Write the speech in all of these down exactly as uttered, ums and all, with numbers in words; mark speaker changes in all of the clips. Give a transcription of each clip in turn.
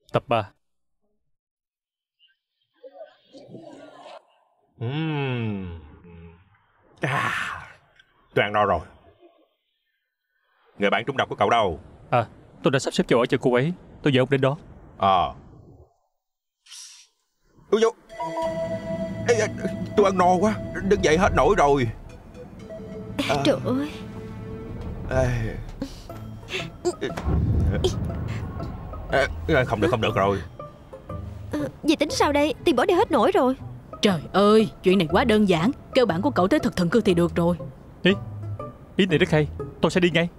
Speaker 1: Tập ba.
Speaker 2: Uhm. À, tôi ăn no rồi. Người bạn trúng độc của cậu đâu?
Speaker 1: À, tôi đã sắp xếp chỗ ở cho cô ấy. Tôi giờ ông đến đó.
Speaker 2: Ờ. Ôi dồi. Ê, tôi ăn no quá, đứng dậy hết nổi rồi.
Speaker 3: À, trời ơi.
Speaker 2: À, à, không được không được rồi.
Speaker 3: À, vậy tính sao đây? Tiền bỏ đi hết nổi rồi.
Speaker 4: Trời ơi, chuyện này quá đơn giản. Kêu bạn của cậu tới thật thần cư thì được rồi.
Speaker 1: Ý, ý này rất hay. Tôi sẽ đi ngay.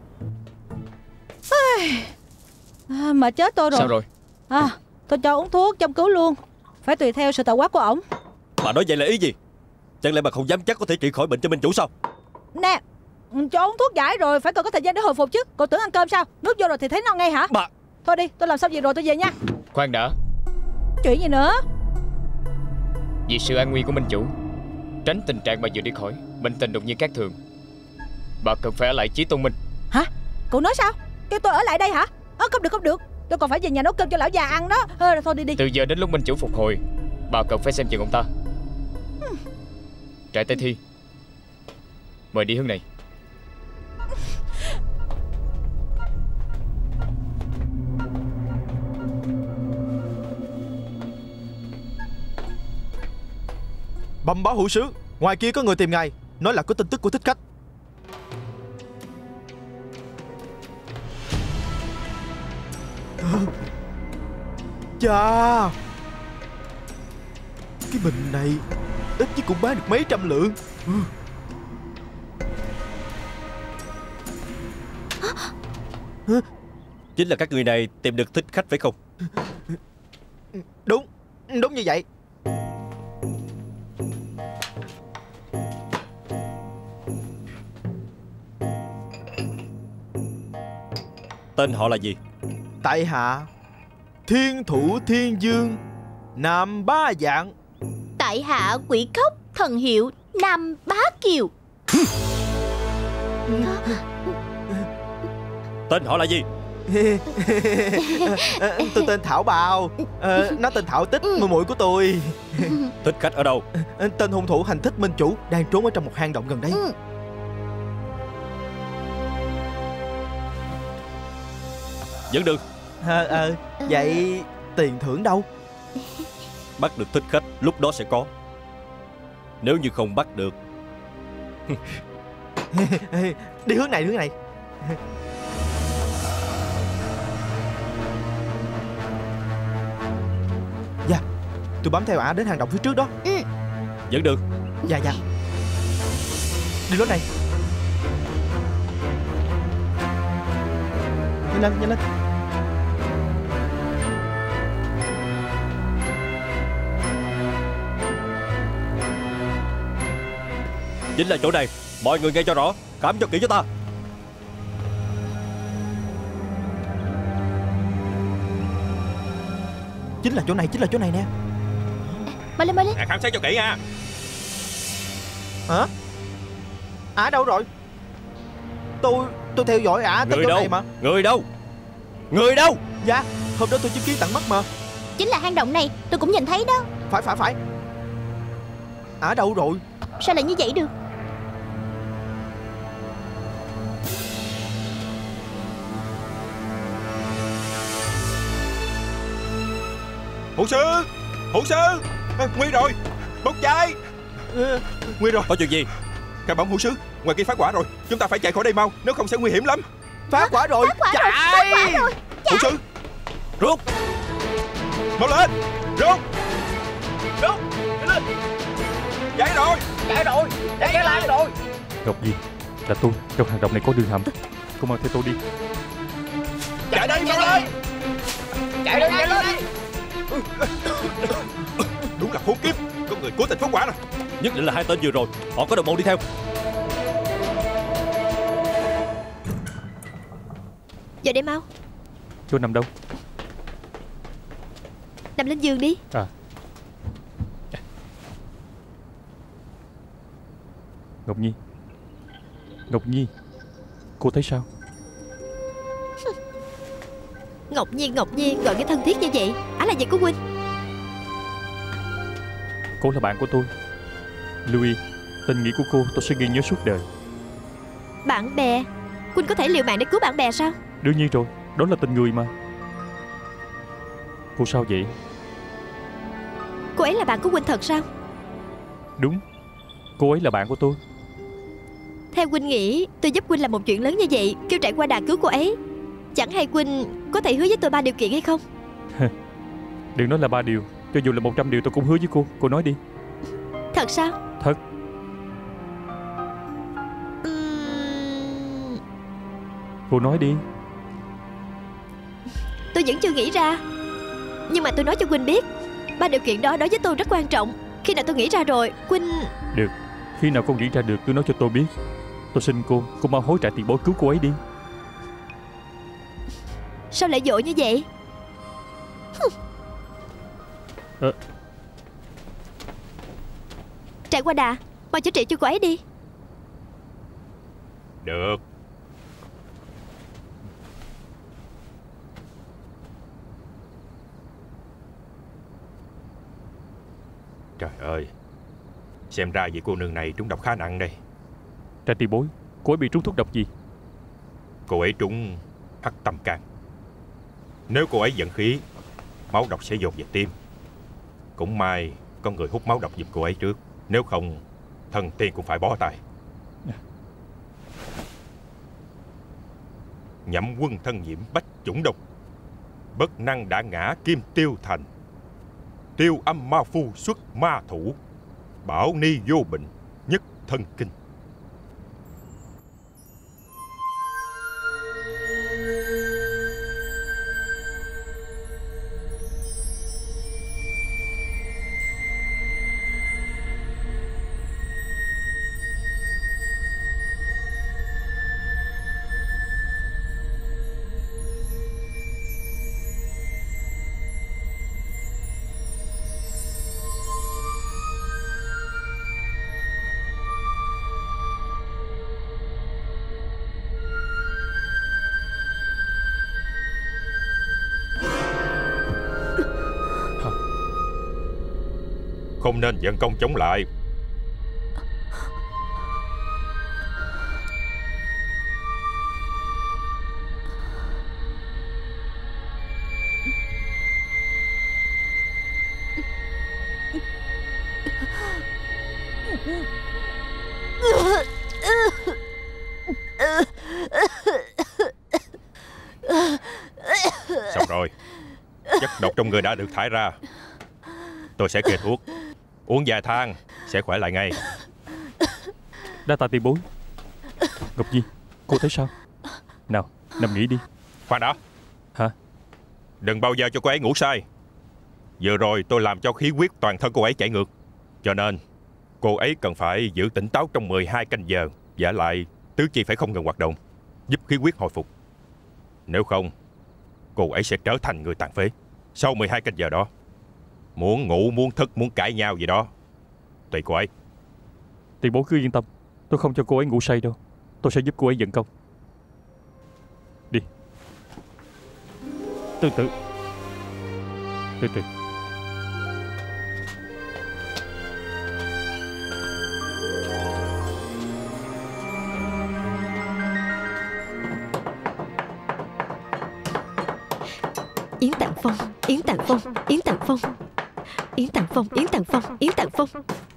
Speaker 5: À, mà chết tôi rồi.
Speaker 6: Sao rồi?
Speaker 5: À, tôi cho uống thuốc châm cứu luôn. Phải tùy theo sự tạo hóa của ổng.
Speaker 6: Bà nói vậy là ý gì? Chẳng lẽ bà không dám chắc có thể trị khỏi bệnh cho minh chủ sao?
Speaker 5: Nè, cho uống thuốc giải rồi phải cần có thời gian để hồi phục chứ. Cậu tưởng ăn cơm sao? Nước vô rồi thì thấy no ngay hả?
Speaker 6: Bà...
Speaker 5: Thôi đi, tôi làm xong việc rồi tôi về nha.
Speaker 6: Khoan đã.
Speaker 5: Chuyện gì nữa?
Speaker 6: Vì sự an nguy của minh chủ, tránh tình trạng bà vừa đi khỏi bệnh tình đột nhiên khác thường, bà cần phải ở lại Chí Tôn Minh.
Speaker 5: Hả? Cậu nói sao? Kêu tôi ở lại đây hả? À, không được không được. Tôi còn phải về nhà nấu cơm cho lão già ăn đó. À, thôi đi đi.
Speaker 6: Từ giờ đến lúc minh chủ phục hồi, bà cần phải xem chừng ông ta. hmm. Trại Tây Thi, mời đi hướng này.
Speaker 7: Bẩm báo hữu sứ, ngoài kia có người tìm ngài, nói là có tin tức của thích khách. Chà, cái bình này ít nhất cũng bán được mấy trăm lượng.
Speaker 6: Chính là các người này tìm được thích khách phải không?
Speaker 7: Đúng, đúng như vậy.
Speaker 6: Tên họ là gì?
Speaker 7: Tại hạ Thiên Thủ Thiên Dương, Nam Bá Dạng.
Speaker 3: Tại hạ Quỷ Khóc, thần hiệu Nam Bá Kiều.
Speaker 6: Tên họ là gì?
Speaker 7: Tôi tên Thảo Bào. à, Nó tên Thảo Tích, muội muội của tôi.
Speaker 6: Thích khách ở đâu?
Speaker 7: Tên hung thủ hành thích minh chủ đang trốn ở trong một hang động gần đây.
Speaker 3: Ừ.
Speaker 6: Vẫn được.
Speaker 7: à, à, Vậy tiền thưởng đâu?
Speaker 6: Bắt được thích khách lúc đó sẽ có. Nếu như không bắt được
Speaker 7: đi hướng này, hướng này. Dạ, tôi bám theo ả đến hang động phía trước đó.
Speaker 3: Ừ.
Speaker 6: Vẫn được.
Speaker 7: Dạ dạ. Đi lối này. Nhanh lên, nhanh lên.
Speaker 6: Chính là chỗ này. Mọi người nghe cho rõ, khám cho kỹ cho ta.
Speaker 7: Chính là chỗ này, chính là chỗ này nè.
Speaker 3: Mau lên, mau lên.
Speaker 2: À, khám xét cho kỹ nha.
Speaker 7: Hả? Ả đâu rồi? Tôi tôi theo dõi ả tới
Speaker 6: Người
Speaker 7: chỗ
Speaker 6: đâu?
Speaker 7: này mà.
Speaker 6: Người đâu? Người đâu?
Speaker 7: Dạ, hôm đó tôi chứng kiến tận mắt mà.
Speaker 3: Chính là hang động này, tôi cũng nhìn thấy đó.
Speaker 7: Phải phải phải. Ả đâu rồi?
Speaker 3: Sao lại như vậy được?
Speaker 2: Hữu sư, hữu sư, à, nguy rồi, bốc cháy. à, Nguy rồi.
Speaker 6: Có chuyện gì?
Speaker 2: Các bẩm hữu sứ, ngoài kia phát hỏa rồi, chúng ta phải chạy khỏi đây mau, nếu không sẽ nguy hiểm lắm.
Speaker 7: Phát hỏa rồi.
Speaker 3: Phát hỏa
Speaker 7: chạy.
Speaker 3: rồi, phát hỏa rồi.
Speaker 2: Hữu sư,
Speaker 6: Rút.
Speaker 2: mau lên, rút, rút, lên. Chạy rồi, chạy rồi, chạy chạy lại rồi.
Speaker 1: Ngọc Nhi, là tôi. Trong hang động này có đường hầm. Cô mau theo tôi đi.
Speaker 2: Chạy đây, mau lên. Chạy lên, chạy lên. Đúng là khốn kiếp, có người cố tình phóng hỏa rồi.
Speaker 6: Nhất định là hai tên vừa rồi, họ có đồng bọn đi theo.
Speaker 3: Giờ đây mau.
Speaker 1: Chỗ nằm đâu?
Speaker 3: Nằm lên giường đi.
Speaker 1: À. Ngọc Nhi, Ngọc Nhi, cô thấy sao?
Speaker 3: Ngọc Nhiên, Ngọc Nhiên gọi cái thân thiết như vậy. Á là gì của huynh?
Speaker 1: Cô là bạn của tôi. Louis, tình nghĩa của cô tôi sẽ ghi nhớ suốt đời.
Speaker 3: Bạn bè? Huynh có thể liều mạng để cứu bạn bè sao?
Speaker 1: Đương nhiên rồi, đó là tình người mà. Cô sao vậy?
Speaker 3: Cô ấy là bạn của huynh thật sao?
Speaker 1: Đúng, cô ấy là bạn của tôi.
Speaker 3: Theo huynh nghĩ tôi giúp huynh làm một chuyện lớn như vậy, kêu Trại Qua Đà cứu cô ấy, chẳng hay huynh có thể hứa với tôi ba điều kiện hay không?
Speaker 1: Đừng nói là ba điều, cho dù là một trăm điều tôi cũng hứa với cô. Cô nói đi.
Speaker 3: Thật sao?
Speaker 1: Thật.
Speaker 3: Uhm...
Speaker 1: Cô nói đi.
Speaker 3: Tôi vẫn chưa nghĩ ra, nhưng mà tôi nói cho huynh biết, ba điều kiện đó đối với tôi rất quan trọng. Khi nào tôi nghĩ ra rồi, huynh...
Speaker 1: Được, khi nào cô nghĩ ra được cứ nói cho tôi biết. Tôi xin cô, cô mau hối trả tiền bồi cứu cô ấy đi.
Speaker 3: Sao lại vội như vậy?
Speaker 1: Ờ.
Speaker 3: Trại Qua Đà, mau chữa trị cho cô ấy đi.
Speaker 2: Được. Trời ơi, xem ra vị cô nương này trúng độc khá nặng đây.
Speaker 1: Trại tiền bối, cô ấy bị trúng thuốc độc gì?
Speaker 2: Cô ấy trúng hắc tâm can. Nếu cô ấy giận khí, máu độc sẽ dồn về tim. Cũng may có người hút máu độc giùm cô ấy trước, nếu không thần tiên cũng phải bó tay. Nhậm quân thân nhiễm bách chủng độc, bất năng đã ngã kim tiêu thành. Tiêu âm ma phu xuất ma thủ, bảo ni vô bệnh nhất thân kinh. Không nên giận công chống lại. Xong rồi, chất độc trong người đã được thải ra. Tôi sẽ kê thuốc, uống vài thang sẽ khỏe lại ngay.
Speaker 1: Đa tạ tiền bối. Ngọc Nhi, cô thấy sao? Nào, nằm nghỉ đi.
Speaker 2: Khoan đã.
Speaker 1: Hả?
Speaker 2: Đừng bao giờ cho cô ấy ngủ say. Vừa rồi tôi làm cho khí huyết toàn thân cô ấy chảy ngược, cho nên cô ấy cần phải giữ tỉnh táo trong mười hai canh giờ. Vả lại tứ chi phải không ngừng hoạt động, giúp khí huyết hồi phục. Nếu không, cô ấy sẽ trở thành người tàn phế. Sau mười hai canh giờ đó, muốn ngủ, muốn thức, muốn cãi nhau gì đó, tùy cô ấy.
Speaker 1: Tiền bối cứ yên tâm, tôi không cho cô ấy ngủ say đâu. Tôi sẽ giúp cô ấy giận công. Đi. Từ từ. Từ từ.
Speaker 3: Yến Tạng Phong, Yến Tạng Phong, Yến Tạng Phong, Yến Tạng Phong, Yến Tạng Phong, Yến Tạng Phong.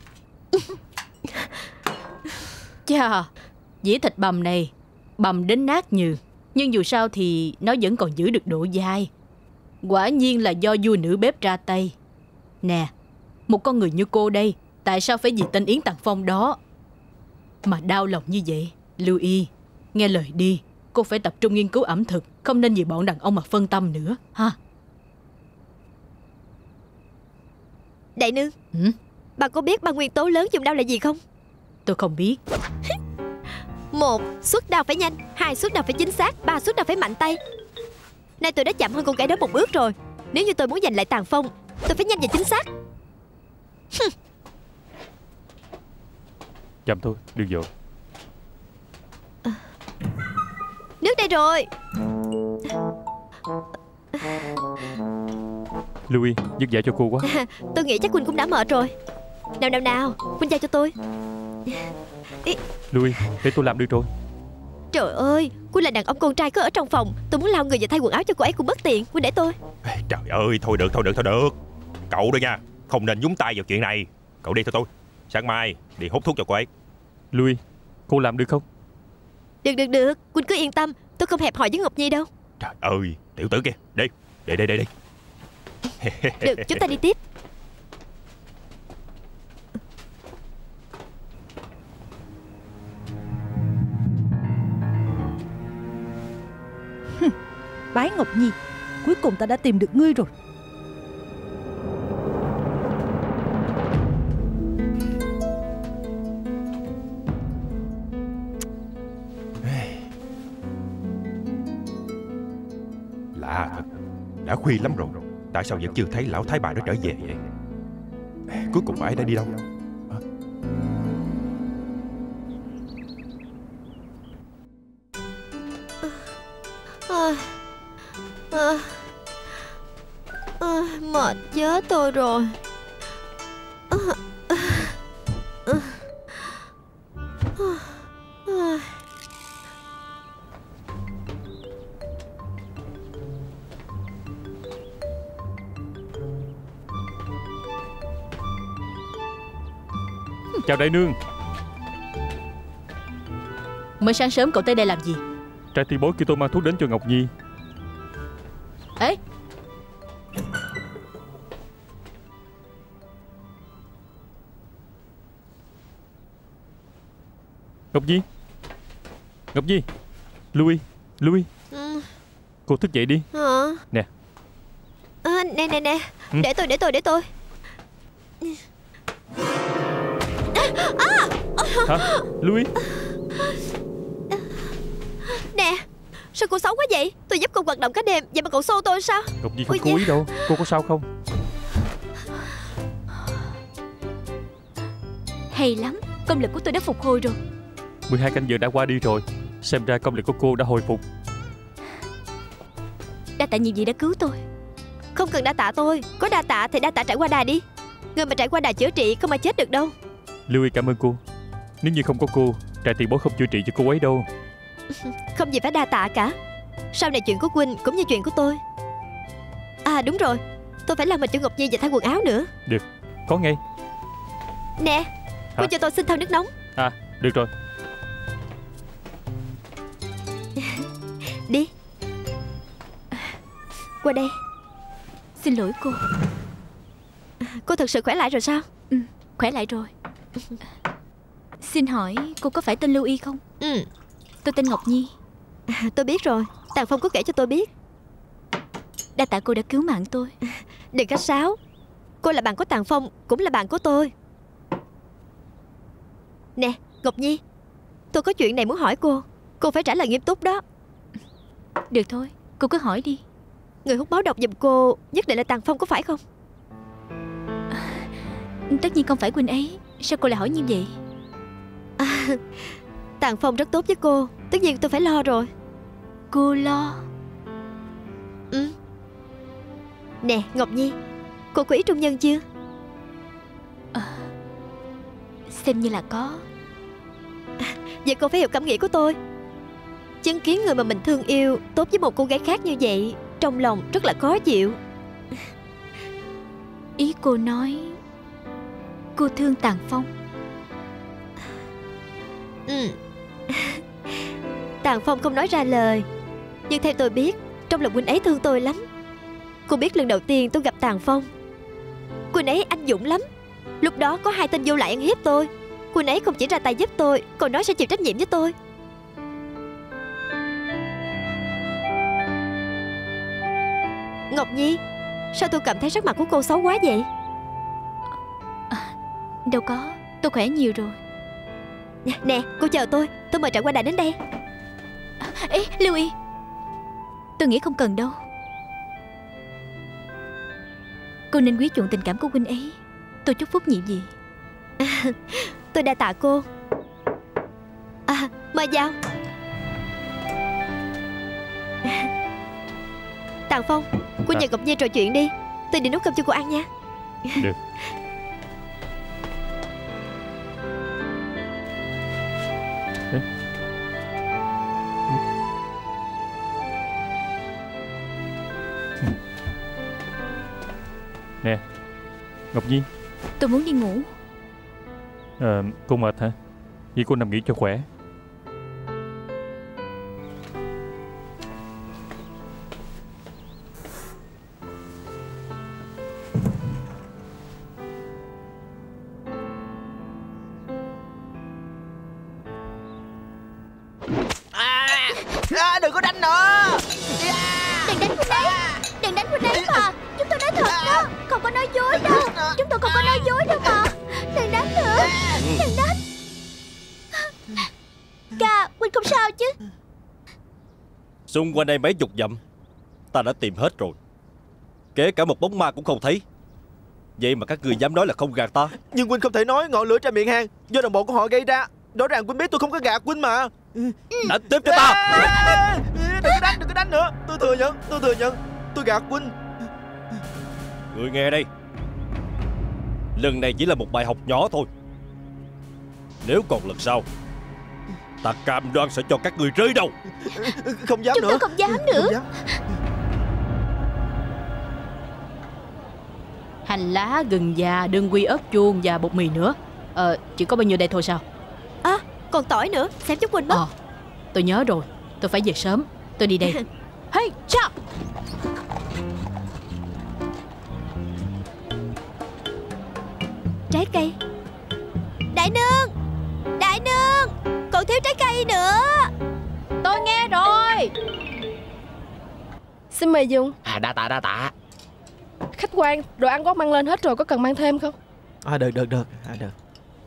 Speaker 4: Chà, dĩa thịt bằm này bằm đến nát nhừ, nhưng dù sao thì nó vẫn còn giữ được độ dai. Quả nhiên là do vua nữ bếp ra tay. Nè, một con người như cô đây, tại sao phải vì tên Yến Tạng Phong đó mà đau lòng như vậy? Louis, nghe lời đi, cô phải tập trung nghiên cứu ẩm thực, không nên vì bọn đàn ông mà phân tâm nữa, ha?
Speaker 3: Đại nương,
Speaker 4: ừ?
Speaker 3: bà có biết ba nguyên tố lớn dùng đao là gì không?
Speaker 4: Tôi không biết.
Speaker 3: Một, xuất đao phải nhanh. Hai, xuất đao phải chính xác. Ba, xuất đao phải mạnh tay. Nay tôi đã chậm hơn con gái đó một bước rồi. Nếu như tôi muốn giành lại Tàn Phong, tôi phải nhanh và chính xác.
Speaker 1: Chậm thôi, đừng vội.
Speaker 3: Nước đây rồi.
Speaker 1: Louis, vất vả cho cô quá.
Speaker 3: à, Tôi nghĩ chắc Quỳnh cũng đã mệt rồi. Nào nào nào, Quỳnh giao cho tôi.
Speaker 1: Louis, để tôi làm được rồi.
Speaker 3: Trời ơi, Quỳnh là đàn ông con trai có ở trong phòng. Tôi muốn lao người và thay quần áo cho cô ấy cũng bất tiện. Quỳnh để tôi.
Speaker 2: Trời ơi, thôi được, thôi được, thôi được. Cậu đó nha, không nên nhúng tay vào chuyện này. Cậu đi theo tôi. Sáng mai đi hút thuốc cho cô ấy.
Speaker 1: Louis, cô làm được không?
Speaker 3: Được được được, Quỳnh cứ yên tâm. Tôi không hẹp hòi với Ngọc Nhi đâu.
Speaker 2: Trời ơi, tiểu tử kia. Đi, đi, đi, đi, đi.
Speaker 3: Được, chúng ta đi tiếp.
Speaker 5: Bái Ngọc Nhi, cuối cùng ta đã tìm được ngươi rồi.
Speaker 2: Lạ thật, đã khuya lắm rồi, tại sao vẫn chưa thấy lão thái bà đó trở về vậy? Cuối cùng bà ấy đã đi đâu?
Speaker 3: à, à, à, Mệt chết tôi rồi. à, à, à, à.
Speaker 1: Chào đại nương.
Speaker 4: Mới sáng sớm cậu tới đây làm gì?
Speaker 1: Trai ti bối kêu tôi mang thuốc đến cho Ngọc Nhi.
Speaker 4: Ê,
Speaker 1: Ngọc Nhi, Ngọc Nhi. Louis, Louis,
Speaker 3: ừ.
Speaker 1: cô thức dậy đi.
Speaker 3: Hả?
Speaker 1: Nè.
Speaker 3: À, nè nè nè,
Speaker 1: Ừ.
Speaker 3: để tôi để tôi để tôi.
Speaker 1: Hả? Louis,
Speaker 3: Nè, sao cô xấu quá vậy? Tôi giúp cô hoạt động cả đêm, vậy mà cậu xô tôi sao?
Speaker 1: Ngọc Nhi không
Speaker 3: Ôi,
Speaker 1: cố ý đâu. Cô có sao không?
Speaker 8: Hay lắm, công lực của tôi đã phục hồi rồi.
Speaker 1: mười hai canh giờ đã qua đi rồi. Xem ra công lực của cô đã hồi phục.
Speaker 8: Đa tạ nhiều gì đã cứu tôi.
Speaker 3: Không cần đa tạ tôi. Có đa tạ thì đa tạ trải qua đà đi. Người mà trải qua đà chữa trị không ai chết được đâu.
Speaker 1: Louis cảm ơn cô. Nếu như không có cô, trai tiền bối không chữa trị cho cô ấy đâu.
Speaker 3: Không gì phải đa tạ cả. Sau này chuyện của Quỳnh cũng như chuyện của tôi. À đúng rồi, tôi phải làm mình cho Ngọc Nhi và thay quần áo nữa.
Speaker 1: Được, có ngay.
Speaker 3: Nè, cô
Speaker 1: Hả?
Speaker 3: cho tôi xin thau nước nóng.
Speaker 1: À, được rồi.
Speaker 3: Đi. Qua đây.
Speaker 8: Xin lỗi cô.
Speaker 3: Cô thật sự khỏe lại rồi sao?
Speaker 8: Ừ, khỏe lại rồi. Xin hỏi cô có phải tên Lưu Y không?
Speaker 3: Ừ,
Speaker 8: Tôi tên Ngọc Nhi.
Speaker 3: à, tôi biết rồi. Tàng Phong có kể cho tôi biết.
Speaker 8: Đa tạ cô đã cứu mạng tôi.
Speaker 3: Đừng khách sáo. Cô là bạn của Tàng Phong, cũng là bạn của tôi. Nè, Ngọc Nhi, tôi có chuyện này muốn hỏi cô. Cô phải trả lời nghiêm túc đó.
Speaker 8: Được thôi, cô cứ hỏi đi.
Speaker 3: Người hút máu độc giùm cô nhất định là Tàng Phong có phải không?
Speaker 8: Tất nhiên không phải Quỳnh ấy. Sao cô lại hỏi như vậy?
Speaker 3: À, Tàng Phong rất tốt với cô. Tất nhiên tôi phải lo rồi.
Speaker 8: Cô lo?
Speaker 3: Ừ. Nè Ngọc Nhi, cô có ý trung nhân chưa?
Speaker 8: À, xem như là có.
Speaker 3: à, Vậy cô phải hiểu cảm nghĩ của tôi. Chứng kiến người mà mình thương yêu tốt với một cô gái khác như vậy, trong lòng rất là khó chịu.
Speaker 8: Ý cô nói cô thương Tàng Phong.
Speaker 3: Ừ. Tàng Phong không nói ra lời, nhưng theo tôi biết, trong lòng huynh ấy thương tôi lắm. Cô biết lần đầu tiên tôi gặp Tàng Phong, huynh ấy anh dũng lắm. Lúc đó có hai tên vô lại ăn hiếp tôi. Huynh ấy không chỉ ra tay giúp tôi, còn nói sẽ chịu trách nhiệm với tôi. Ngọc Nhi, sao tôi cảm thấy sắc mặt của cô xấu quá vậy?
Speaker 8: À, đâu có, tôi khỏe nhiều rồi.
Speaker 3: Nè, nè cô chờ tôi. Tôi mời Trại Qua Đà đến đây.
Speaker 8: À, ê, Lưu Y, tôi nghĩ không cần đâu. Cô nên quý chuộng tình cảm của huynh ấy. Tôi chúc phúc nhị gì.
Speaker 3: à, Tôi đa tạ cô. À, mời vào. Tàng Phong, Qua nhà Ngọc Nhi trò chuyện đi, tôi đi nấu cơm cho cô ăn nha.
Speaker 1: Được. Ê. Nè Ngọc Nhi.
Speaker 8: Tôi muốn đi ngủ.
Speaker 1: Ờ, cô mệt hả? Vậy cô nằm nghỉ cho khỏe.
Speaker 7: À, à, đừng có đánh nữa.
Speaker 3: Đừng đánh Huynh ấy, đừng đánh Huynh ấy mà. Chúng tôi nói thật đó, không có nói dối đâu. Chúng tôi không có nói dối đâu mà. Đừng đánh nữa, đừng đánh. Ca, Huynh không sao chứ?
Speaker 9: Xung quanh đây mấy chục dặm ta đã tìm hết rồi, kể cả một bóng ma cũng không thấy. Vậy mà các người dám nói là không gạt ta?
Speaker 7: Nhưng Huynh không thể nói ngọn lửa trên miệng hang do đồng bọn của họ gây ra. Rõ ràng Huynh biết tôi không có gạt Huynh mà.
Speaker 9: Đánh tiếp cho ta.
Speaker 7: Đừng có đánh, đừng có đánh nữa. Tôi thừa nhận, tôi thừa nhận, tôi gạt Huynh.
Speaker 9: Người nghe đây, lần này chỉ là một bài học nhỏ thôi. Nếu còn lần sau, ta cam đoan sẽ cho các người rơi đầu.
Speaker 7: Không dám
Speaker 3: Chúng
Speaker 7: nữa.
Speaker 3: tôi không dám nữa.
Speaker 7: Không dám.
Speaker 4: Hành lá, gừng già, đương quy, ớt chuông và bột mì nữa. Ờ, chỉ có bao nhiêu đây thôi sao?
Speaker 3: À, còn tỏi nữa, xem chút Huynh mất.
Speaker 4: Ờ, tôi nhớ rồi, tôi phải về sớm. Tôi đi đây. Hey, cha!
Speaker 3: Trái cây. Đại nương, đại nương, còn thiếu trái cây nữa.
Speaker 4: Tôi nghe rồi.
Speaker 10: Xin mời dùng.
Speaker 6: À, đa tạ đa tạ.
Speaker 10: Khách quan, đồ ăn có mang lên hết rồi, có cần mang thêm không?
Speaker 7: À được được được, à được.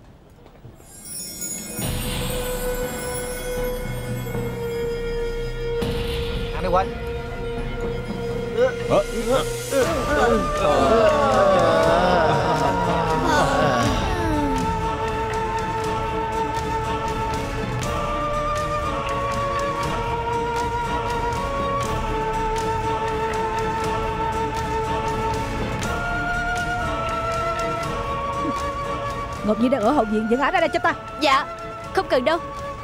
Speaker 7: Ăn đi Quỳnh.
Speaker 5: Ngọc Nhi đang ở hậu viện, dẫn ả ra đây cho ta.
Speaker 3: Dạ, không cần đâu.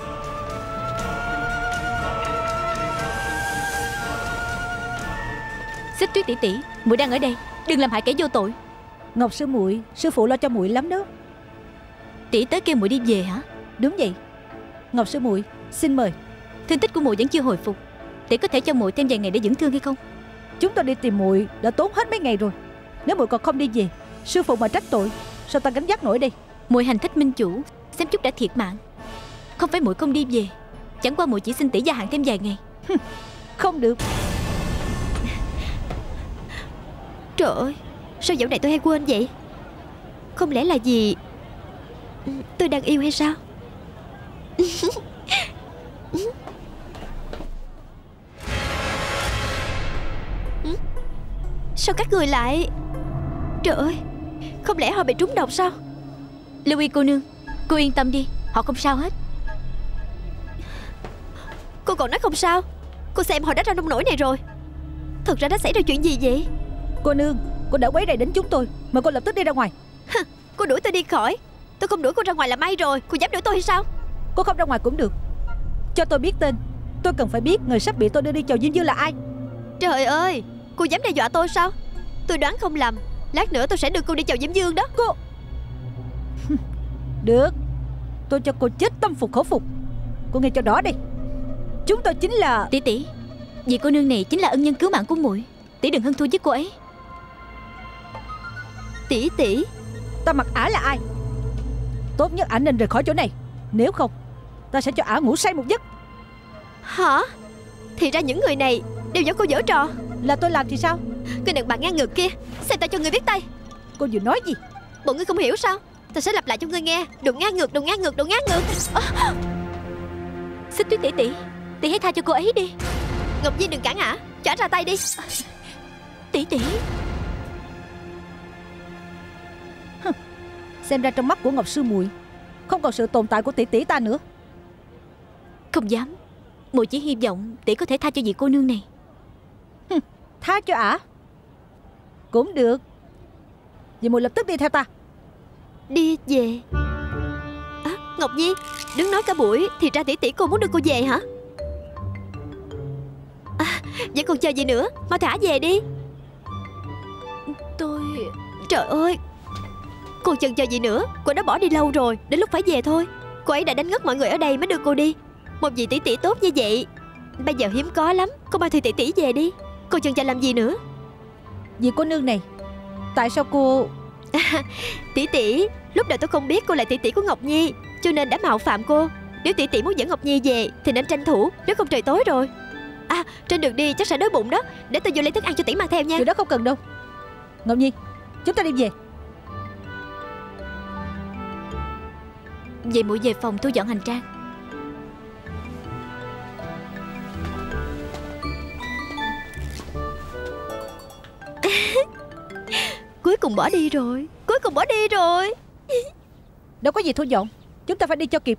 Speaker 8: Xích Tuyết tỷ tỷ, muội đang ở đây, đừng làm hại kẻ vô tội.
Speaker 5: Ngọc sư muội, sư phụ lo cho muội lắm đó.
Speaker 8: Tỷ tới kêu muội đi về hả?
Speaker 5: Đúng vậy. Ngọc sư muội, xin mời.
Speaker 8: Thương tích của muội vẫn chưa hồi phục, tỷ có thể cho muội thêm vài ngày để dưỡng thương hay không?
Speaker 5: Chúng ta đi tìm muội đã tốn hết mấy ngày rồi. Nếu muội còn không đi về, sư phụ mà trách tội, sao ta gánh vác nổi đây?
Speaker 8: Muội hành thích minh chủ, xem chút đã thiệt mạng. Không phải muội không đi về, chẳng qua muội chỉ xin tỷ gia hạn thêm vài ngày.
Speaker 5: Không được.
Speaker 3: Trời ơi, sao dạo này tôi hay quên vậy? Không lẽ là vì tôi đang yêu hay sao? Sao các người lại... Trời ơi, không lẽ họ bị trúng độc sao?
Speaker 8: Lưu Y cô nương, cô yên tâm đi, họ không sao hết.
Speaker 3: Cô còn nói không sao? Cô xem họ đã ra nông nổi này rồi. Thật ra đã xảy ra chuyện gì vậy?
Speaker 5: Cô nương, cô đã quấy rầy đến chúng tôi, mà cô lập tức đi ra ngoài.
Speaker 3: Cô đuổi tôi đi khỏi. Tôi không đuổi cô ra ngoài là may rồi. Cô dám đuổi tôi hay sao?
Speaker 5: Cô không ra ngoài cũng được. Cho tôi biết tên. Tôi cần phải biết người sắp bị tôi đưa đi chầu Diêm Dương là ai.
Speaker 3: Trời ơi, cô dám đe dọa tôi sao? Tôi đoán không lầm, lát nữa tôi sẽ đưa cô đi chầu Diêm Dương đó.
Speaker 5: Cô... Được, tôi cho cô chết tâm phục khẩu phục. Cô nghe cho rõ đi. Chúng tôi chính là...
Speaker 8: Tỷ tỷ, vị cô nương này chính là ân nhân cứu mạng của muội. Tỷ đừng hân thua với cô ấy.
Speaker 3: Tỷ tỷ,
Speaker 5: ta mặc ả là ai? Tốt nhất ả nên rời khỏi chỗ này. Nếu không, ta sẽ cho ả ngủ say một giấc.
Speaker 3: Hả? Thì ra những người này đều do cô giở trò.
Speaker 5: Là tôi làm thì sao?
Speaker 3: Cái đàn bà ngang ngược kia, xem ta cho người biết tay.
Speaker 5: Cô vừa nói gì?
Speaker 3: Bộ ngươi không hiểu sao? Ta sẽ lặp lại cho ngươi nghe. Đồ ngang ngược, đồ ngang ngược, đồ ngang ngược. À.
Speaker 8: Xích Tuyết tỷ tỷ, tỷ hãy tha cho cô ấy đi.
Speaker 3: Ngọc Nhi đừng cản ả, cho ả ra tay đi.
Speaker 8: Tỷ tỷ.
Speaker 5: Xem ra trong mắt của Ngọc sư muội không còn sự tồn tại của tỷ tỷ ta nữa.
Speaker 8: Không dám, muội chỉ hy vọng tỷ có thể tha cho vị cô nương này.
Speaker 5: Tha cho ả? Cũng được. Vậy muội lập tức đi theo ta.
Speaker 3: Đi về à, Ngọc Nhi, đứng nói cả buổi thì ra tỷ tỷ cô muốn đưa cô về hả? À, vậy còn chờ gì nữa, mau thả về đi.
Speaker 8: Tôi...
Speaker 3: Trời ơi, cô chần chờ gì nữa, cô đã bỏ đi lâu rồi, đến lúc phải về thôi. Cô ấy đã đánh ngất mọi người ở đây mới đưa cô đi. Một vị tỷ tỷ tốt như vậy bây giờ hiếm có lắm. Cô mau thì tỷ tỷ về đi. Cô chần chờ làm gì nữa?
Speaker 5: Vì cô nương này, tại sao cô...
Speaker 3: À, tỷ tỷ, lúc đầu tôi không biết cô là tỷ tỷ của Ngọc Nhi, cho nên đã mạo phạm cô. Nếu tỷ tỷ muốn dẫn Ngọc Nhi về thì nên tranh thủ, nếu không trời tối rồi. À, trên đường đi chắc sẽ đói bụng đó. Để tôi vô lấy thức ăn cho tỷ mang theo nha.
Speaker 5: Điều đó không cần đâu. Ngọc Nhi, chúng ta đi về.
Speaker 8: Vậy muội về phòng thu dọn hành trang.
Speaker 3: Cuối cùng bỏ đi rồi. Cuối cùng bỏ đi rồi.
Speaker 5: Đâu có gì thu dọn, chúng ta phải đi cho kịp.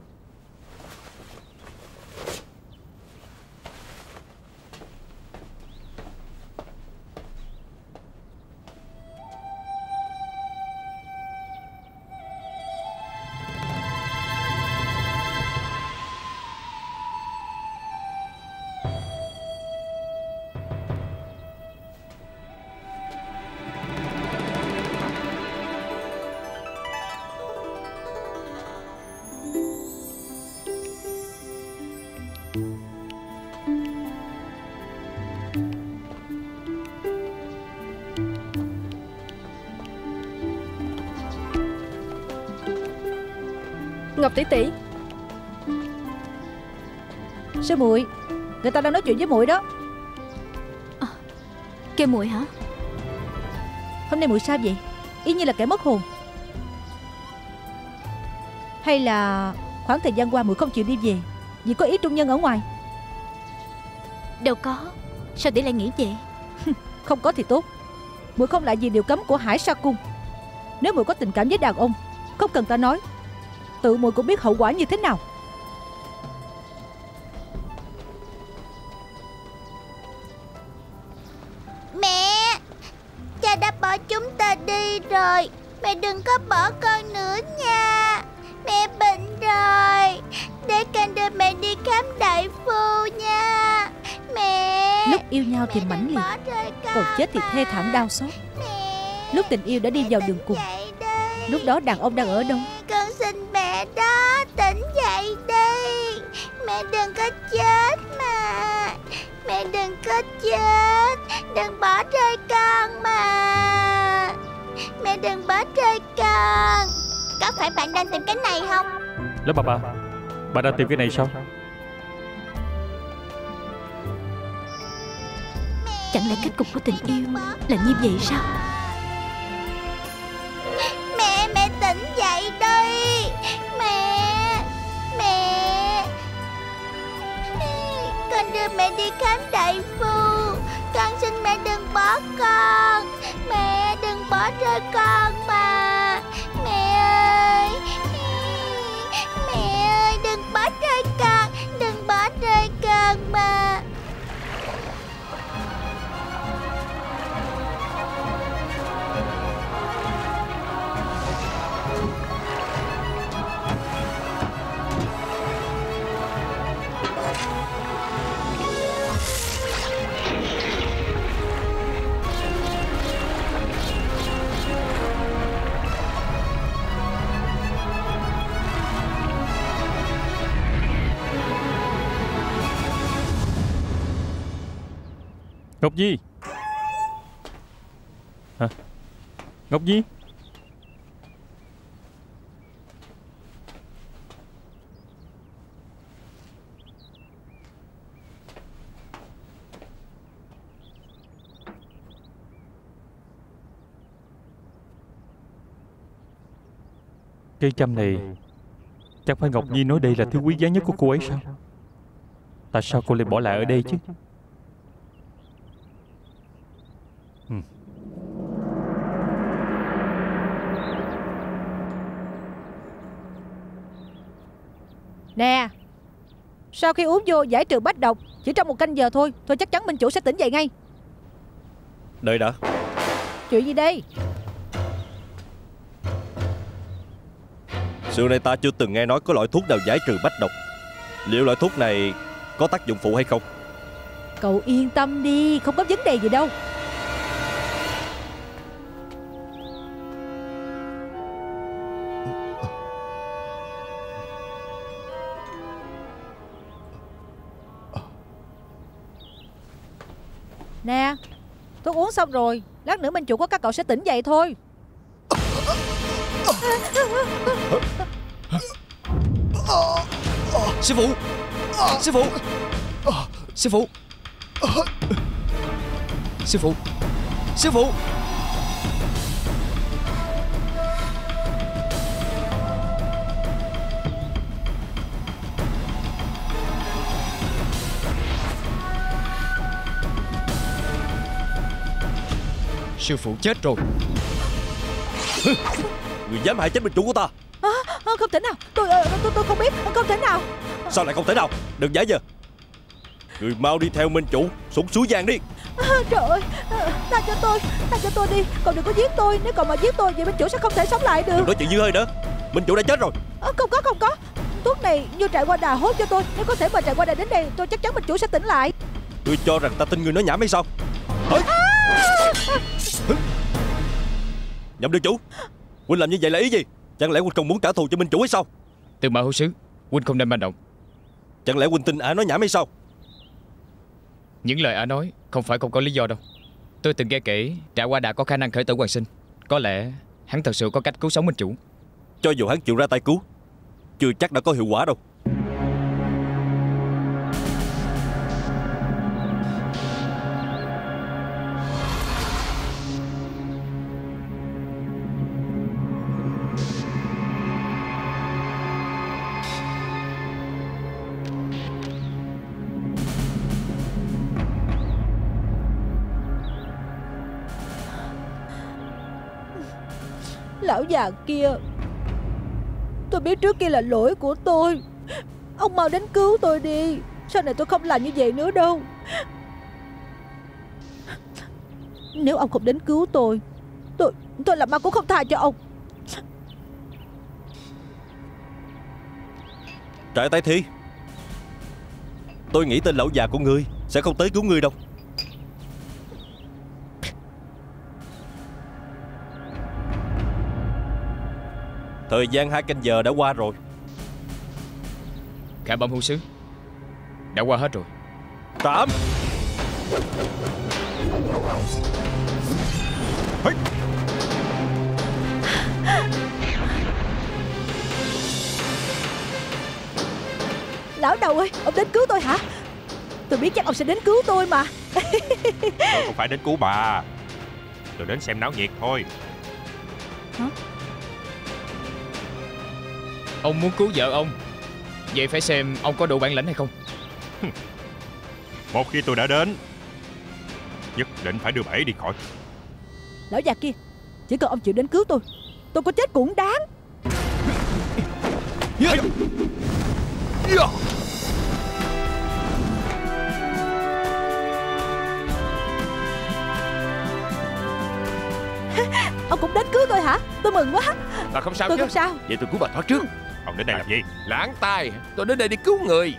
Speaker 10: Ngọc tỷ tỷ.
Speaker 5: Sư muội, người ta đang nói chuyện với muội đó.
Speaker 8: À, kêu muội hả?
Speaker 5: Hôm nay muội sao vậy? Y như là kẻ mất hồn. Hay là khoảng thời gian qua muội không chịu đi về vì có ý trung nhân ở ngoài?
Speaker 8: Đâu có. Sao tỷ lại nghĩ vậy?
Speaker 5: Không có thì tốt. Muội không lại vì điều cấm của Hải Sa Cung. Nếu muội có tình cảm với đàn ông, không cần ta nói, tự muội cũng biết hậu quả như thế nào.
Speaker 11: Mẹ, cha đã bỏ chúng ta đi rồi. Mẹ đừng có bỏ con nữa nha. Mẹ bệnh rồi. Để con đưa mẹ đi khám đại phu nha. Mẹ.
Speaker 5: Lúc yêu nhau thì mãnh liệt, còn chết thì thê thảm đau xót. Lúc tình yêu đã đi vào đường cùng, lúc đó đàn ông đang ở đâu?
Speaker 11: Con xin mẹ đó, tỉnh dậy đi. Mẹ đừng có chết mà. Mẹ đừng có chết. Đừng bỏ rơi con mà. Mẹ đừng bỏ rơi con. Có phải bạn đang tìm cái này không?
Speaker 1: Lớp bà bà, bà đang tìm cái này sao?
Speaker 8: Chẳng lẽ kết cục của tình yêu là như vậy sao?
Speaker 11: Mẹ, mẹ tỉnh dậy đi. Mẹ, mẹ. Con đưa mẹ đi khám đại phu. Con xin mẹ đừng bỏ con. Mẹ đừng bỏ rơi con mà. Mẹ ơi. Mẹ ơi, đừng bỏ rơi con. Đừng bỏ rơi con mà.
Speaker 1: Ngọc Nhi. Hả? Ngọc Nhi. Cây châm này, chẳng phải Ngọc Nhi nói đây là thứ quý giá nhất của cô ấy sao? Tại sao cô lại bỏ lại ở đây chứ? Hmm.
Speaker 5: Nè, sau khi uống vô giải trừ bách độc chỉ trong một canh giờ thôi, thôi chắc chắn minh chủ sẽ tỉnh dậy ngay.
Speaker 9: Đợi đã.
Speaker 5: Chuyện gì đây?
Speaker 9: Xưa nay ta chưa từng nghe nói có loại thuốc nào giải trừ bách độc. Liệu loại thuốc này có tác dụng phụ hay không?
Speaker 5: Cậu yên tâm đi, không có vấn đề gì đâu. Nè, thuốc uống xong rồi, lát nữa minh chủ của các cậu sẽ tỉnh dậy thôi.
Speaker 6: Sư phụ! Sư phụ! Sư phụ! Sư phụ! Sư phụ! Sư phụ chết rồi.
Speaker 9: Người dám hại chết minh chủ của ta.
Speaker 5: À, không thể nào, tôi, tôi tôi không biết, không thể nào.
Speaker 9: Sao lại không thể nào? Đừng giả vờ. Người mau đi theo minh chủ xuống suối Giang đi.
Speaker 5: À, trời ơi, tha cho tôi, tha cho tôi đi. Cậu đừng có giết tôi, nếu cậu mà giết tôi vậy minh chủ sẽ không thể sống lại được.
Speaker 9: Đừng nói chuyện dư hơi nữa, minh chủ đã chết rồi.
Speaker 5: À, không có, không có. Thuốc này như Trại Qua Đà hốt cho tôi. Nếu có thể mà Trại Qua Đà đến đây, tôi chắc chắn minh chủ sẽ tỉnh lại.
Speaker 9: Ngươi cho rằng ta tin người nói nhảm hay sao? À! Nhậm đường chủ, huynh làm như vậy là ý gì? Chẳng lẽ huynh còn muốn trả thù cho minh chủ hay sao?
Speaker 6: Từ Mã Hữu Sứ, huynh không nên manh động.
Speaker 9: Chẳng lẽ huynh tin ả nói nhảm hay sao?
Speaker 6: Những lời ả nói không phải không có lý do đâu. Tôi từng nghe kể Trại Qua Đà có khả năng khởi tử hoàn sinh. Có lẽ hắn thật sự có cách cứu sống minh chủ.
Speaker 9: Cho dù hắn chịu ra tay cứu, chưa chắc đã có hiệu quả đâu.
Speaker 5: Lão già kia, tôi biết trước kia là lỗi của tôi. Ông mau đến cứu tôi đi. Sau này tôi không làm như vậy nữa đâu. Nếu ông không đến cứu tôi, Tôi tôi làm ma cũng không tha cho ông.
Speaker 9: Trại Tây Thi, tôi nghĩ tên lão già của ngươi sẽ không tới cứu ngươi đâu. Thời gian hai canh giờ đã qua rồi.
Speaker 6: Khả Bẩm Hữu Sứ, đã qua hết rồi.
Speaker 9: Tạm.
Speaker 5: Lão đầu ơi, ông đến cứu tôi hả? Tôi biết chắc ông sẽ đến cứu tôi mà.
Speaker 2: Tôi không phải đến cứu bà, tôi đến xem náo nhiệt thôi.
Speaker 5: Hả?
Speaker 6: Ông muốn cứu vợ ông, vậy phải xem ông có đủ bản lĩnh hay không.
Speaker 2: Một khi tôi đã đến, nhất định phải đưa bà ấy đi khỏi.
Speaker 5: Lão già kia, chỉ cần ông chịu đến cứu tôi, tôi có chết cũng đáng. Ông cũng đến cứu tôi hả? Tôi mừng quá.
Speaker 12: Bà không sao
Speaker 5: tôi
Speaker 12: chứ?
Speaker 5: Không sao.
Speaker 12: Vậy tôi cứu bà thoát trước.
Speaker 2: Ông đến đây làm gì?
Speaker 12: Lãng tai, tôi đến đây đi cứu người.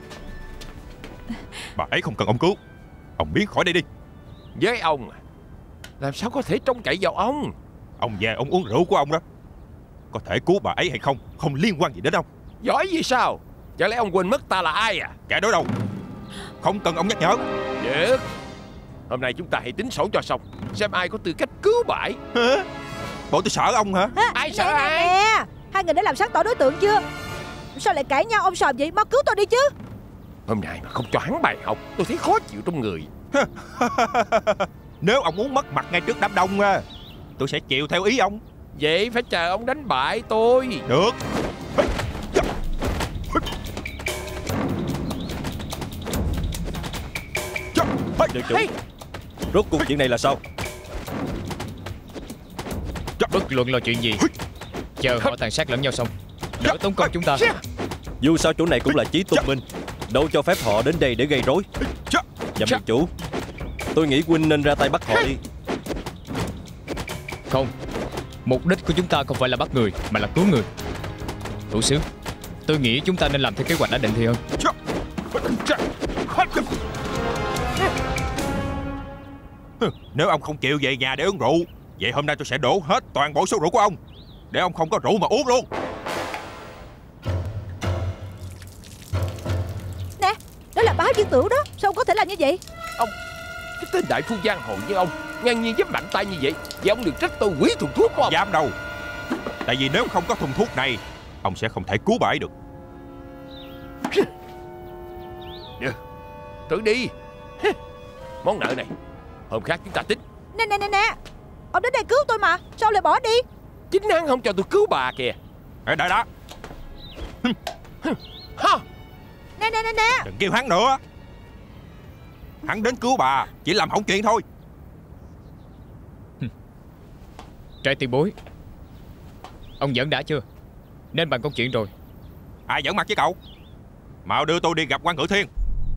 Speaker 2: Bà ấy không cần ông cứu, ông biến khỏi đây đi.
Speaker 12: Với ông, làm sao có thể trông cậy vào ông?
Speaker 2: Ông về ông uống rượu của ông đó, có thể cứu bà ấy hay không không liên quan gì đến ông.
Speaker 12: Giỏi gì sao? Chẳng lẽ ông quên mất ta là ai à?
Speaker 2: Kẻ đối đầu, không cần ông nhắc nhở.
Speaker 12: Được, hôm nay chúng ta hãy tính sổ cho xong, xem ai có tư cách cứu bà ấy.
Speaker 2: Hả? Bộ tôi sợ ông hả?
Speaker 5: À,
Speaker 12: ai sợ
Speaker 5: nè,
Speaker 12: ai?
Speaker 5: Nè. Hai người đã làm sáng tỏ đối tượng chưa? Sao lại cãi nhau ông sòm vậy? Mau cứu tôi đi chứ.
Speaker 12: Hôm nay mà không cho hắn bài học, tôi thấy khó chịu trong người.
Speaker 2: Nếu ông muốn mất mặt ngay trước đám đông, tôi sẽ chịu theo ý ông.
Speaker 12: Vậy phải chờ ông đánh bại tôi.
Speaker 2: Được.
Speaker 9: Đường chủ, rốt cuộc chuyện này là sao?
Speaker 6: Bất luận là chuyện gì, chờ họ tàn sát lẫn nhau xong, đỡ tốn công chúng ta.
Speaker 9: Dù sao chỗ này cũng là Chí Tôn Minh, đâu cho phép họ đến đây để gây rối. Nhậm đường chủ, tôi nghĩ huynh nên ra tay bắt họ đi.
Speaker 6: Không, mục đích của chúng ta không phải là bắt người, mà là cứu người. Thủ sứ, tôi nghĩ chúng ta nên làm theo kế hoạch đã định thì hơn.
Speaker 2: Nếu ông không chịu về nhà để uống rượu, vậy hôm nay tôi sẽ đổ hết toàn bộ số rượu của ông, để ông không có rượu mà uống luôn.
Speaker 5: Nè, đó là bá Dương Tửu đó, sao ông có thể làm như vậy?
Speaker 12: Ông, cái tên đại phu giang hồ như ông ngang nhiên dám mạnh tay như vậy, vậy ông đừng trách tôi hủy thùng thuốc của ông.
Speaker 2: Dám đâu. Tại vì nếu không có thùng thuốc này, ông sẽ không thể cứu bà ấy được.
Speaker 12: Được, thử đi. Món nợ này hôm khác chúng ta tính.
Speaker 5: Nè nè nè nè, ông đến đây cứu tôi mà, sao lại bỏ đi?
Speaker 12: Chính hắn không cho tôi cứu bà kìa.
Speaker 2: Ê, đợi đã.
Speaker 5: Nè nè nè nè,
Speaker 2: đừng kêu hắn nữa. Hắn đến cứu bà chỉ làm hỏng chuyện thôi.
Speaker 6: Trái tiền bối, ông giỡn đã chưa? Nên bàn công chuyện rồi.
Speaker 2: Ai giỡn mặt với cậu? Mau đưa tôi đi gặp quan Ngự Thiên.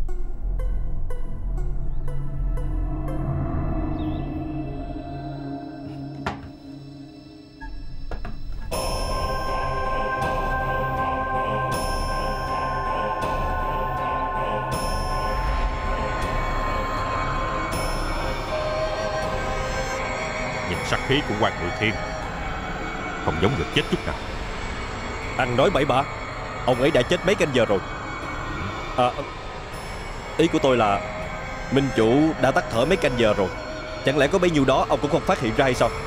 Speaker 2: Nhìn sát khí của quan Ngự Thiên không giống người chết chút nào.
Speaker 9: Anh nói bậy bạ. Ông ấy đã chết mấy canh giờ rồi. À, ý của tôi là Minh chủ đã tắt thở mấy canh giờ rồi. Chẳng lẽ có bấy nhiêu đó ông cũng không phát hiện ra hay sao?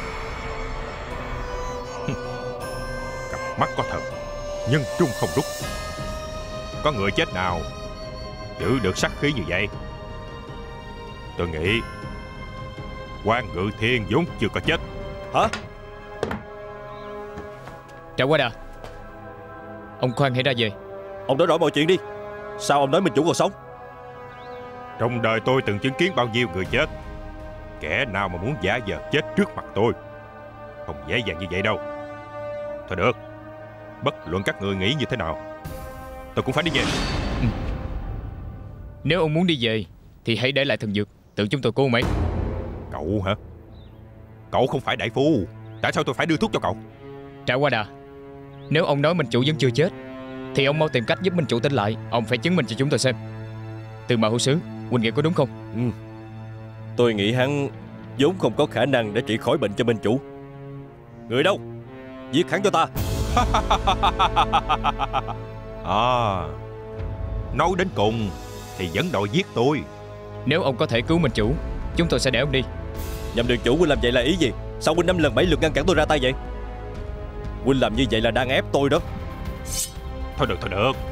Speaker 2: Cặp mắt có thần, nhưng trung không rút. Có người chết nào giữ được sát khí như vậy? Tôi nghĩ quan Ngự Thiên vốn chưa có chết.
Speaker 9: Hả?
Speaker 6: Trạo Quá Đà, ông khoan hãy ra về.
Speaker 9: Ông nói rõ mọi chuyện đi. Sao ông nói Minh chủ còn sống?
Speaker 2: Trong đời tôi từng chứng kiến bao nhiêu người chết. Kẻ nào mà muốn giả vờ chết trước mặt tôi không dễ dàng như vậy đâu. Thôi được, bất luận các người nghĩ như thế nào, tôi cũng phải đi về.
Speaker 6: Ừ. Nếu ông muốn đi về thì hãy để lại thần dược, tự chúng tôi cứu mấy.
Speaker 2: Cậu hả? Cậu không phải đại phu, tại sao tôi phải đưa thuốc cho cậu?
Speaker 6: Trạo Quá Đà, nếu ông nói Minh chủ vẫn chưa chết thì ông mau tìm cách giúp Minh chủ tỉnh lại. Ông phải chứng minh cho chúng tôi xem. Từ mà hữu sứ, huynh nghĩ có đúng không?
Speaker 9: Ừ. Tôi nghĩ hắn vốn không có khả năng để trị khỏi bệnh cho Minh chủ. Người đâu? Giết hắn cho ta.
Speaker 2: À, nói đến cùng thì vẫn đòi giết tôi.
Speaker 6: Nếu ông có thể cứu Minh chủ, chúng tôi sẽ để ông đi.
Speaker 9: Nhậm đường chủ, huynh làm vậy là ý gì? Sao huynh năm lần bảy lượt ngăn cản tôi ra tay vậy? Huynh làm như vậy là đang ép tôi đó.
Speaker 2: Thôi được, thôi được.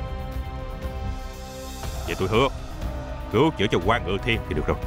Speaker 2: Vậy tôi hứa cứu chữa cho quan Ngự Thiên thì được rồi.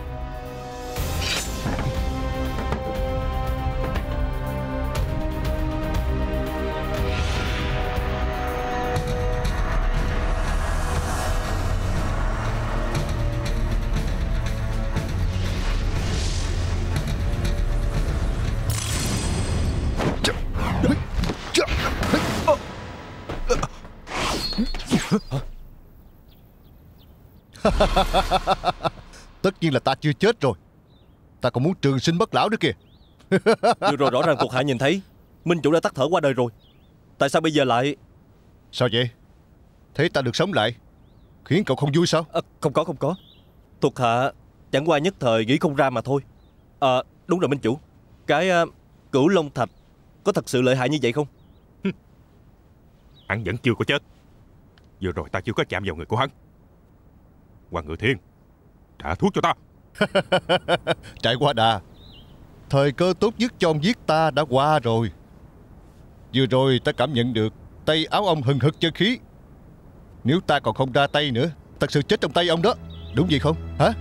Speaker 13: Tất nhiên là ta chưa chết rồi. Ta còn muốn trường sinh bất lão nữa kìa.
Speaker 9: Vừa rồi rõ ràng thuộc hạ nhìn thấy Minh chủ đã tắt thở qua đời rồi. Tại sao bây giờ lại...
Speaker 13: Sao vậy? Thấy ta được sống lại khiến cậu không vui sao?
Speaker 9: À, không có không có. Thuộc hạ chẳng qua nhất thời nghĩ không ra mà thôi. À, đúng rồi Minh chủ. Cái uh, Cửu Long Thạch có thật sự lợi hại như vậy không?
Speaker 2: Hắn vẫn chưa có chết. Vừa rồi ta chưa có chạm vào người của hắn. Hoàng Ngự Thiên, trả thuốc cho ta.
Speaker 13: Trải Qua Đà, thời cơ tốt nhất cho ông giết ta đã qua rồi. Vừa rồi ta cảm nhận được tay áo ông hừng hực chân khí. Nếu ta còn không ra tay nữa, thật sự chết trong tay ông đó. Đúng vậy không hả?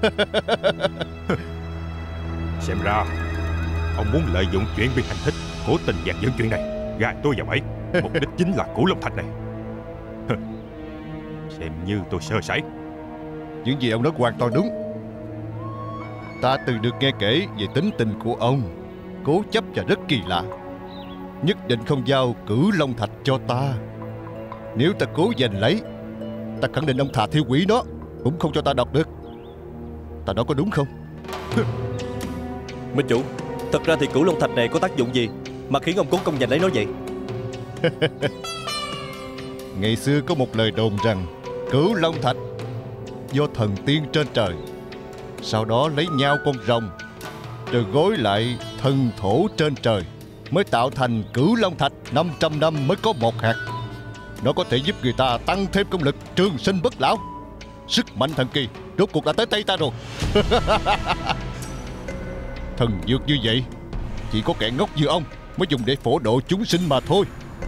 Speaker 2: Xem ra ông muốn lợi dụng chuyện bị hành thích, cố tình dàn dựng chuyện này gài tôi vào bẫy. Mục đích chính là Cửu Long Thạch này. Xem như tôi sơ sẩy.
Speaker 13: Những gì ông nói hoàn toàn đúng. Ta từng được nghe kể về tính tình của ông, cố chấp và rất kỳ lạ. Nhất định không giao Cửu Long Thạch cho ta. Nếu ta cố giành lấy, ta khẳng định ông thà thiêu quỷ nó cũng không cho ta đọc được. Ta nói có đúng không?
Speaker 9: Minh chủ, Thật ra thì cửu long thạch này có tác dụng gì mà khiến ông cố công giành lấy nó vậy?
Speaker 13: Ngày xưa có một lời đồn rằng cửu long thạch do thần tiên trên trời sau đó lấy nhau con rồng rồi gối lại thần thổ trên trời mới tạo thành cửu long thạch. Năm trăm năm mới có một hạt. Nó có thể giúp người ta tăng thêm công lực, trường sinh bất lão. Sức mạnh thần kỳ rốt cuộc đã tới tay ta rồi. Thần dược như vậy chỉ có kẻ ngốc như ông mới dùng để phổ độ chúng sinh mà thôi.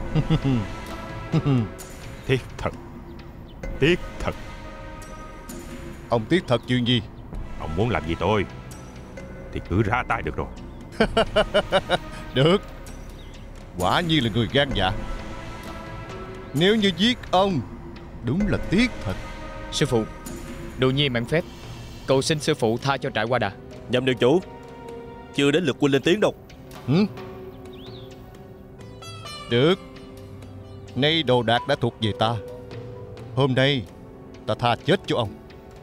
Speaker 2: Tiếc thật. Tiếc thật.
Speaker 13: Ông tiếc thật chuyện gì?
Speaker 2: Ông muốn làm gì tôi thì cứ ra tay được rồi.
Speaker 13: Được. Quả nhiên là người gan dạ. Nếu như giết ông, đúng là tiếc thật.
Speaker 6: Sư phụ, đồ nhi mạn phép, cầu xin sư phụ tha cho Trại Hoa Đà.
Speaker 9: Nhậm đường chủ, chưa đến lượt huynh lên tiếng đâu.
Speaker 13: Hử? Được. Nay đồ đạc đã thuộc về ta. Hôm nay ta tha chết cho ông.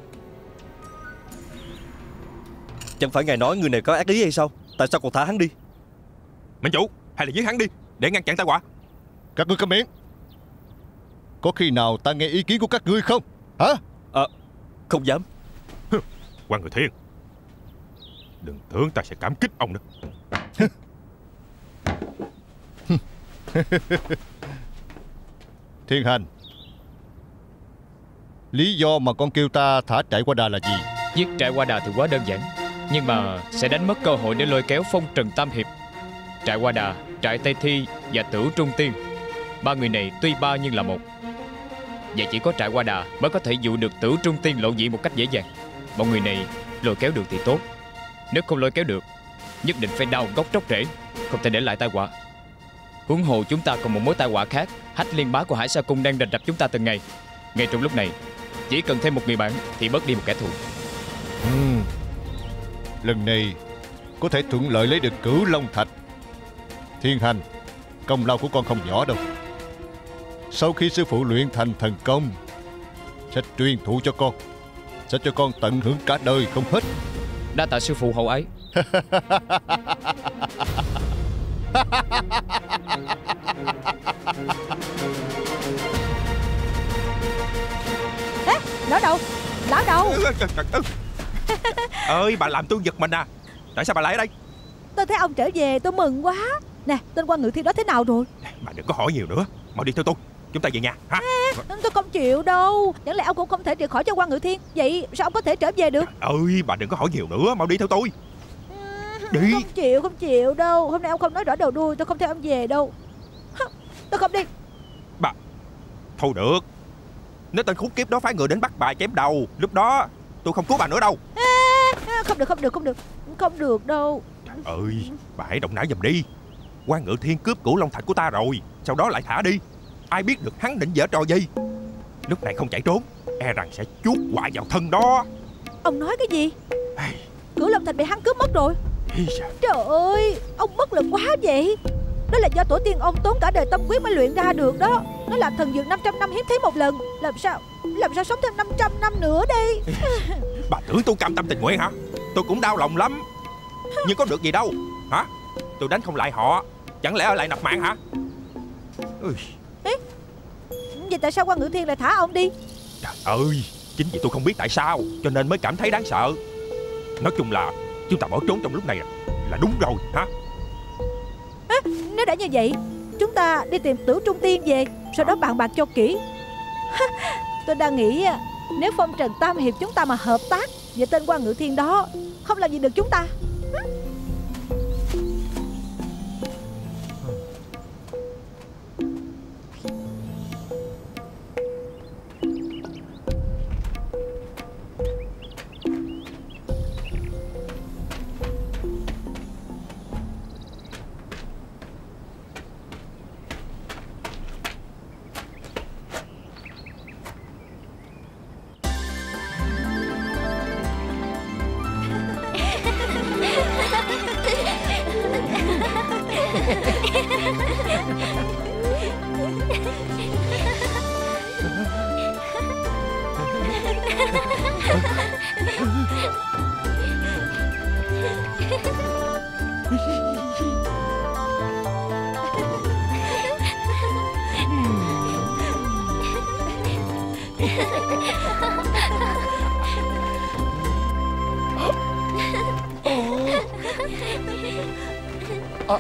Speaker 9: Chẳng phải ngài nói người này có ác ý hay sao? Tại sao còn thả hắn đi?
Speaker 2: Minh chủ, hay là giết hắn đi để ngăn chặn tai họa.
Speaker 13: Các ngươi câm miệng. Có khi nào ta nghe ý kiến của các ngươi không? Hả?
Speaker 9: À, không dám.
Speaker 2: Quan Người Thiên, đừng tưởng ta sẽ cảm kích ông nữa.
Speaker 13: Thiên Hành, lý do mà con kêu ta thả Trại Hoa Đà là gì?
Speaker 6: Giết Trại Hoa Đà thì quá đơn giản, nhưng mà sẽ đánh mất cơ hội để lôi kéo Phong Trần Tam Hiệp. Trại Hoa Đà, Trại Tây Thi và Tửu Trung Tiên, ba người này tuy ba nhưng là một. Và chỉ có Trại Hoa Đà mới có thể dụ được Tửu Trung Tiên lộ diện một cách dễ dàng. Bọn người này lôi kéo được thì tốt, nếu không lôi kéo được nhất định phải đào gốc tróc rễ, không thể để lại tai họa. Huống hồ chúng ta còn một mối tai họa khác, Hách Liên Bá của Hải Sa Cung đang rình rập chúng ta từng ngày. Ngay trong lúc này, chỉ cần thêm một người bạn thì bớt đi một kẻ thù.
Speaker 13: uhm. Lần này có thể thuận lợi lấy được cửu long thạch. Thiên Hành, công lao của con không nhỏ đâu. Sau khi sư phụ luyện thành thần công sẽ truyền thụ cho con, sẽ cho con tận hưởng cả đời không hết.
Speaker 6: Đa tạ sư phụ hậu ái.
Speaker 5: Ê, lão đầu, lão đầu.
Speaker 2: Ơi, bà làm tôi giật mình à. Tại sao bà lại ở đây?
Speaker 5: Tôi thấy ông trở về tôi mừng quá. Nè, tên Quan Ngự Thiên đó thế nào rồi?
Speaker 2: Bà đừng có hỏi nhiều nữa, mau đi theo tôi, chúng ta về nhà hả?
Speaker 5: Ê, tôi không chịu đâu. Chẳng lẽ ông cũng không thể trị khỏi cho Quan Ngự Thiên? Vậy sao ông có thể trở về được?
Speaker 2: Ơi, bà đừng có hỏi nhiều nữa, mau đi theo tôi. Đi.
Speaker 5: Không chịu, không chịu đâu. Hôm nay ông không nói rõ đầu đuôi, tôi không theo ông về đâu. Tôi không đi.
Speaker 2: Bà, thôi được. Nếu tên khốn kiếp đó phái người đến bắt bà chém đầu, lúc đó tôi không cứu bà nữa đâu.
Speaker 5: À, không được, không được, không được. Không được đâu.
Speaker 2: Trời ơi, bà hãy động não giùm đi. Quan Ngự Thiên cướp cửu long thạch của ta rồi, sau đó lại thả đi. Ai biết được hắn định giở trò gì. Lúc này không chạy trốn, e rằng sẽ chuốt họa vào thân đó.
Speaker 5: Ông nói cái gì? Cửu long thạch bị hắn cướp mất rồi. Trời ơi, ông bất lực quá vậy. Đó là do tổ tiên ông tốn cả đời tâm quyết mới luyện ra được đó. Nó là thần dược năm trăm năm hiếm thấy một lần. Làm sao, làm sao sống thêm năm trăm năm nữa đây?
Speaker 2: Bà tưởng tôi cam tâm tình nguyện hả? Tôi cũng đau lòng lắm, nhưng có được gì đâu. Hả? Tôi đánh không lại họ, chẳng lẽ ở lại nạp mạng hả? Ui.
Speaker 5: Ê, vậy tại sao Quan Ngự Thiên lại thả ông đi?
Speaker 2: Trời ơi, chính vì tôi không biết tại sao cho nên mới cảm thấy đáng sợ. Nói chung là chúng ta bỏ trốn trong lúc này là đúng rồi hả?
Speaker 5: À, nếu đã như vậy, chúng ta đi tìm Tửu Trung Tiên về, sau đó bàn bạc cho kỹ. Tôi đang nghĩ nếu Phong Trần Tam Hiệp chúng ta mà hợp tác với tên Quan Ngự Thiên đó, không làm gì được chúng ta.
Speaker 11: Ha
Speaker 12: À.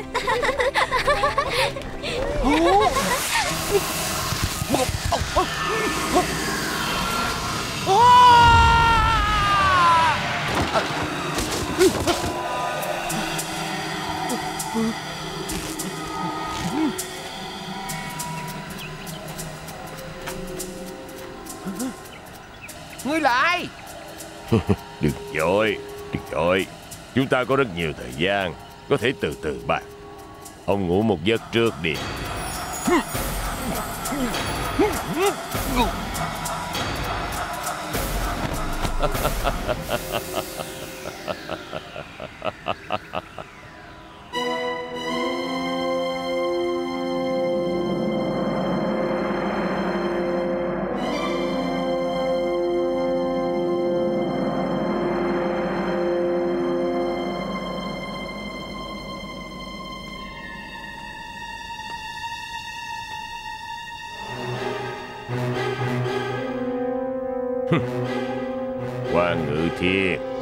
Speaker 12: Ngươi là ai?
Speaker 14: Đừng vội, đừng vội. Chúng ta có rất nhiều thời gian, có thể từ từ bàn. Ông ngủ một giấc trước đi. Quan Ngự Thiên,